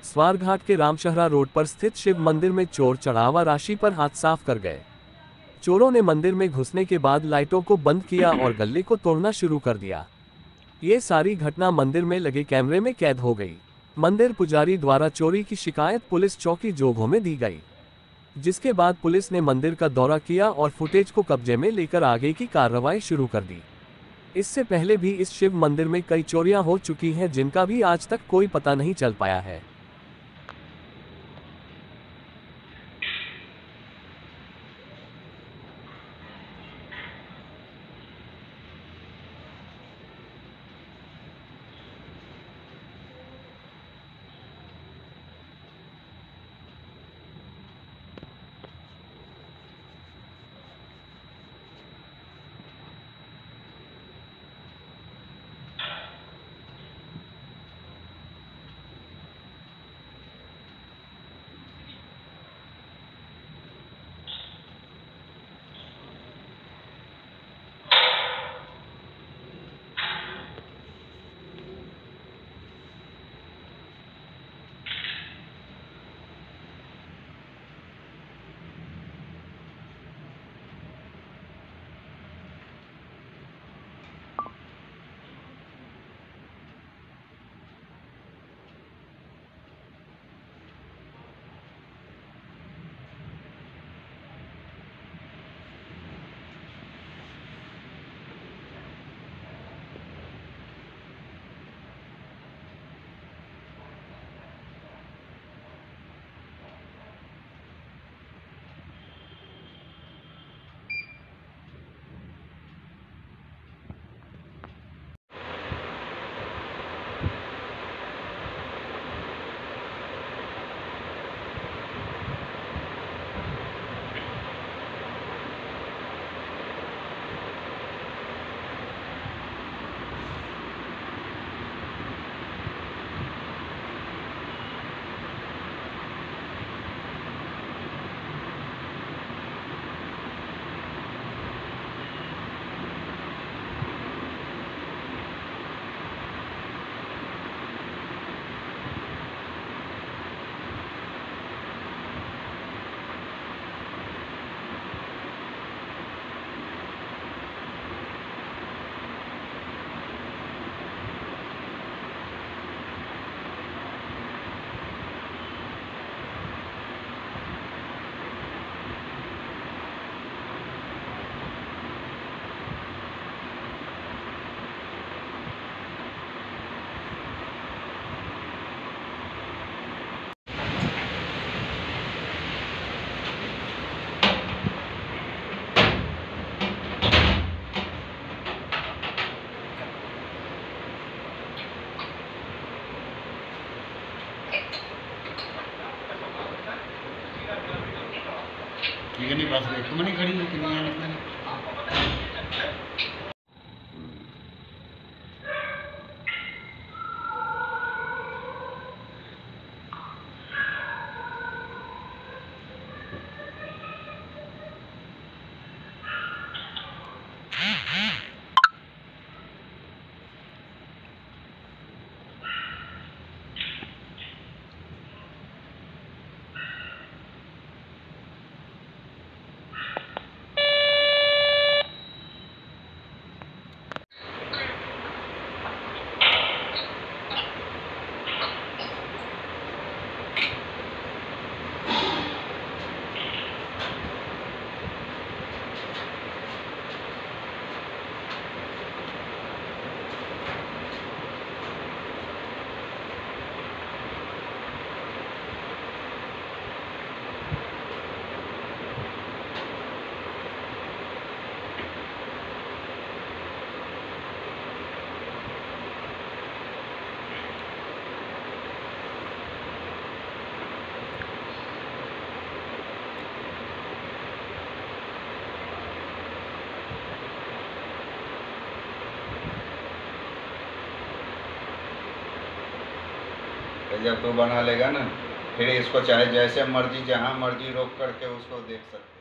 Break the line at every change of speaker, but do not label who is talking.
स्वारघाट के रामशहरा रोड पर स्थित शिव मंदिर में चोर चढ़ावा राशि पर हाथ साफ कर गए। चोरों ने मंदिर में घुसने के बाद लाइटों को बंद किया और गल्ले को तोड़ना शुरू कर दिया। ये सारी घटना मंदिर में लगे कैमरे में कैद हो गई। मंदिर पुजारी द्वारा चोरी की शिकायत पुलिस चौकी जोगों में दी गई, जिसके बाद पुलिस ने मंदिर का दौरा किया और फुटेज को कब्जे में लेकर आगे की कार्रवाई शुरू कर दी। इससे पहले भी इस शिव मंदिर में कई चोरियां हो चुकी हैं, जिनका भी आज तक कोई पता नहीं चल पाया है।
कितनी बस एक मनी खड़ी है कितनी निकलने जब तू बना लेगा ना, फिर इसको चाहे जैसे मर्जी जहाँ मर्जी रोक करके उसको देख सकते।